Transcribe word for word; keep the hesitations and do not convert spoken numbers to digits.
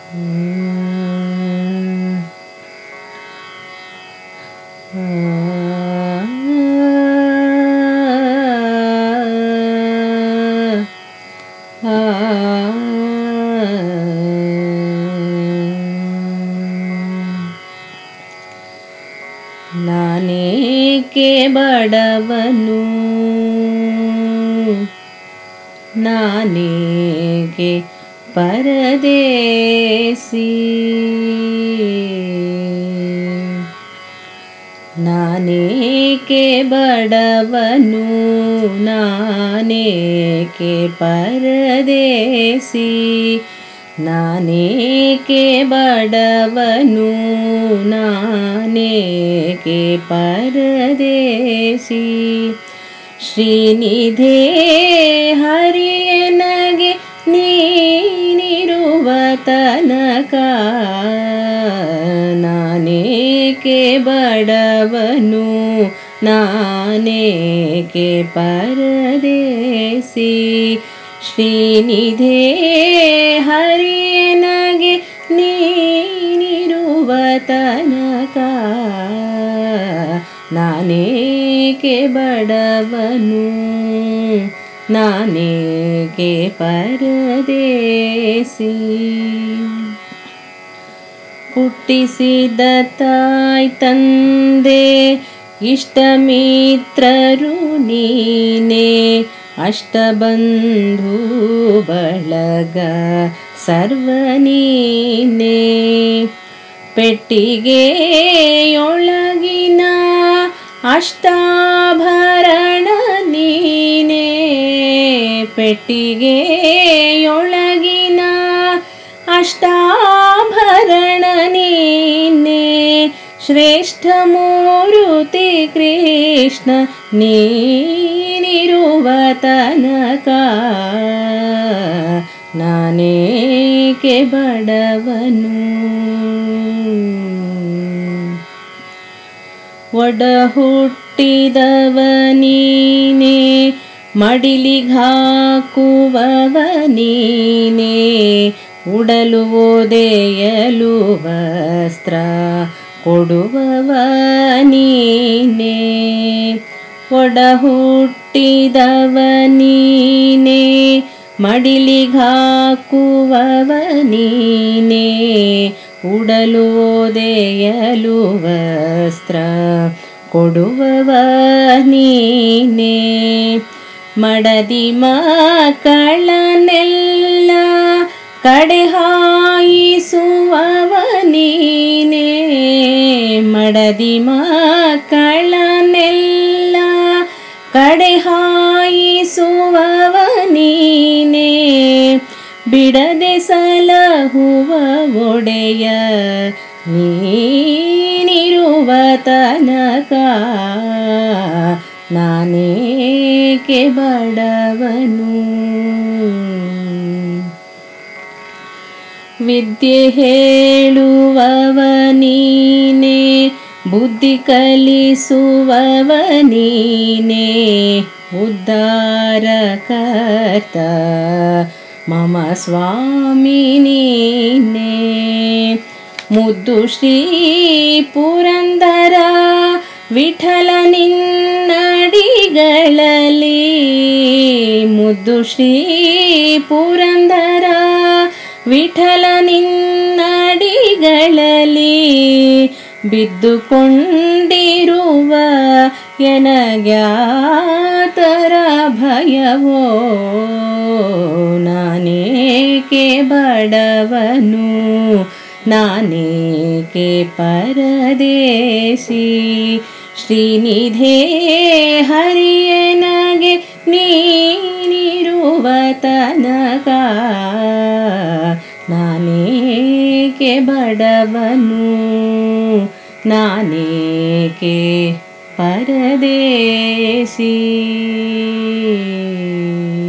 ನಾನೇಕೆ ಬಡವನು, ನಾನೇಕೆ ಪರದೇಸಿ, ನಾನೇಕೆ ಬಡವನು, ನಾನೇಕೆ ಪರದೇಸಿ, ನಾನೇಕೆ ಬಡವನು, ನಾನೇಕೆ ಪರದೇಸಿ. ಶ್ರೀನಿಧೇ ಹರಿಯನಗೆ ನೀನಿರುವ ತನಕ ನಾನೇಕೆ ಬಡವನು, ನಾನೇಕೆ ಪರದೇಸಿ. ಶ್ರೀನಿಧೇ ಹರಿಯನಗೆ ನೀನಿರುವ ತನಕ ನಾನೇಕೆ ಬಡವನು, ನಾನೇಕೆ ಪರದೇಸಿ. ಹುಟ್ಟಿಸಿದ ತಾಯಿ ತಂದೆ ಇಷ್ಟಮಿತ್ರರು ನೀನೇ, ಅಷ್ಟಬಂಧು ಬಳಗ ಸರ್ವ ನೀನೇ. ಪೆಟ್ಟಿಗೆಯೊಳಗಿನ ಅಷ್ಟಾಭರಣ ನೀನೇ, ಪೆಟ್ಟಿಗೆಯೊಳಗಿನ ಅಷ್ಟಾಭರಣ ನೀನೇ. ಶ್ರೇಷ್ಠ ಮೂರುತಿ ಕೃಷ್ಣ ನೀನಿರುವ ತನಕ ನಾನೇಕೆ ಬಡವನು. ಒಡ ಹುಟ್ಟಿದವ ನೀನೇ, ಮಡಿಲಿಗಾಕುವವ ನೀನೇ, ಉಡಲು ಒದೆಯಲು ವಸ್ತ್ರ ಕೊಡುವವ ನೀನೇ. ಒಡ ಹುಟ್ಟಿದವ ನೀನೇ, ಮಡಿಲಿಗಾಕುವವ ನೀನೇ, ಉಡಲು ಒದೆಯಲು ವಸ್ತ್ರ ಕೊಡುವವ ನೀನೇ. ಮಡದಿ ಮಕ್ಕಳನ್ನೆಲ್ಲ ಕಡೆ ಹಾಯಿಸುವವ ನೀನೇ, ಮಡದಿ ಮಕ್ಕಳನ್ನೆಲ್ಲ ಕಡೆ ಹಾಯಿಸುವವ ನೀನೇ. ಬಿಡದೆ ಸಲಹುವ ಒಡೆಯ ನೀನಿರುವ ತನಕ ನಾನೇಕೆ ಬಡವನು. ವಿದ್ಯೆ ಹೇಳುವವ ನೀನೇ, ಬುದ್ಧಿ ಕಲಿಸುವವ ನೀನೇ, ಉದ್ಧಾರಕರ್ತ ಮಮ ಸ್ವಾಮಿ ನೀನೇ. ಮುದ್ದು ಶ್ರೀ ಪುರಂದರ ವಿಠಲ ನಿನ್ನಡಿಗಳಲ್ಲಿ, ಮುದ್ದು ಶ್ರೀ ಪುರಂದರ ವಿಠಲ ನಿನ್ನಡಿಗಳಲ್ಲಿ ಬಿದ್ದುಕೊಂಡಿರುವ ಎನಗ್ಯಾತರ ಭಯವೋ. ನಾನೇಕೆ ಬಡವನು, ನಾನೇಕೆ ಪರದೇಸಿ. ಶ್ರೀನಿಧೇ ಹರಿಯನಗೆ ನೀನಿರುವ ತನಕ ನಾನೇಕೆ ಬಡವನು, ನಾನೇಕೆ ಪರದೇಸಿ.